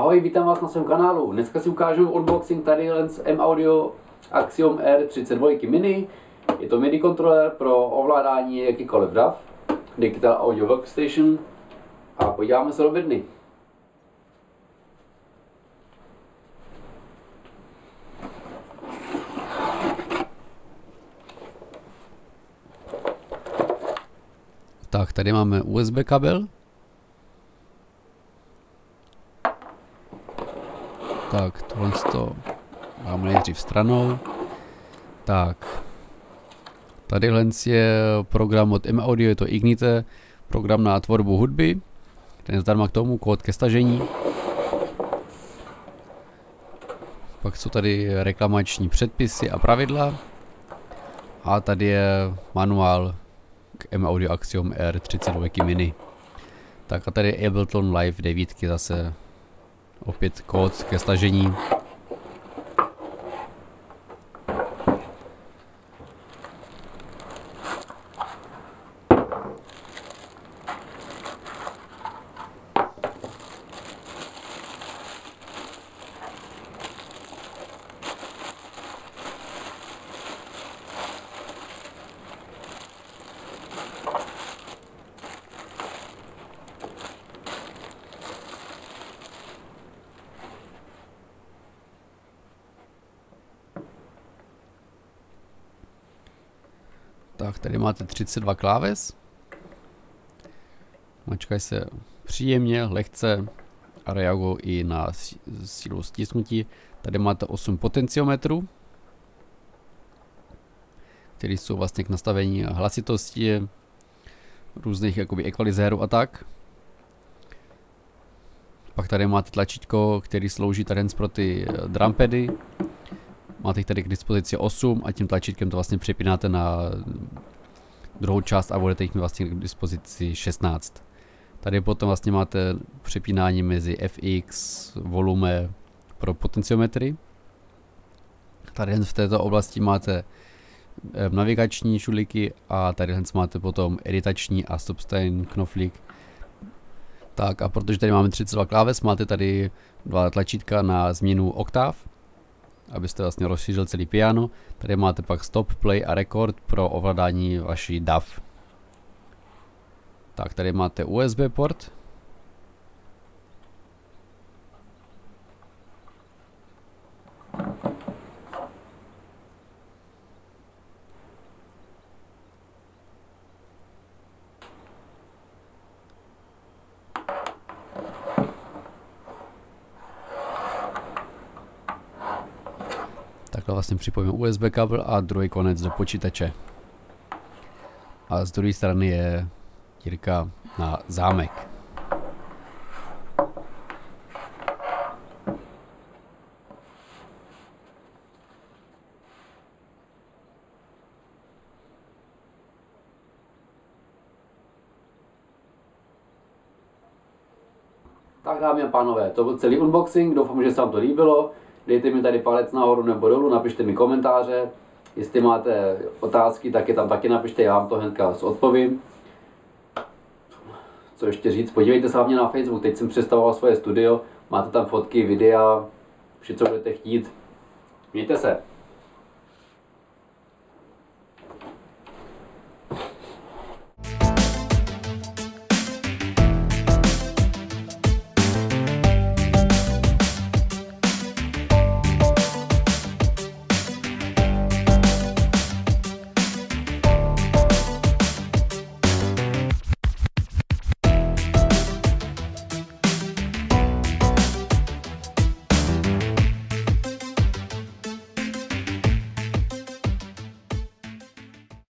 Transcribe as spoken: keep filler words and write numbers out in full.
Ahoj, vítám vás na svém kanálu. Dneska si ukážu unboxing tady z M-Audio Axiom R třicet dva Mini. Je to MIDI kontroler pro ovládání jakýkoliv D A W, Digital Audio Workstation, a podíváme se do bedny. Tak, tady máme U S B kabel. Tak, tohle to máme nejdřív stranou. Tak, tadyhle je program od M-Audio, je to Ignite, program na tvorbu hudby. Ten je zdarma k tomu, kód ke stažení. Pak jsou tady reklamační předpisy a pravidla. A tady je manuál k M-Audio Axiom R třicet dva Mini. Tak a tady je Ableton Live devět zase. Opět kód ke stažení. Tak, tady máte třicet dva kláves. Mačkají se příjemně, lehce a reagují i na sílu stisknutí. Tady máte osm potenciometrů, které jsou vlastně k nastavení hlasitosti, různých jakoby ekvalizérů a tak. Pak tady máte tlačítko, který slouží tady pro ty drumpady. Máte jich tady k dispozici osm a tím tlačítkem to vlastně přepínáte na druhou část a budete jich mít vlastně k dispozici šestnáct. Tady potom vlastně máte přepínání mezi F X, volume pro potenciometry. Tady v této oblasti máte navigační šuliky a tady máte potom editační a stopstein knoflík. Tak a protože tady máme třicet dva kláves, máte tady dva tlačítka na změnu oktáv, abyste vlastně rozšířil celý piano. Tady máte pak stop, play a record pro ovládání vaší D A W. Tak, tady máte U S B port. Takhle vlastně připojíme U S B kabel a druhý konec do počítače. A z druhé strany je dírka na zámek. Tak, dámy a pánové, to byl celý unboxing, doufám, že se vám to líbilo. Dejte mi tady palec nahoru nebo dolů, napište mi komentáře. Jestli máte otázky, tak je tam taky napište, já vám to hnedka odpovím. Co ještě říct, podívejte se hlavně na Facebook, teď jsem představoval svoje studio, máte tam fotky, videa, vše, co budete chtít. Mějte se.